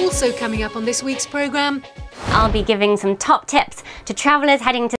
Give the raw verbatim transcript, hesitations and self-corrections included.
Also coming up on this week's programme, I'll be giving some top tips to travellers heading to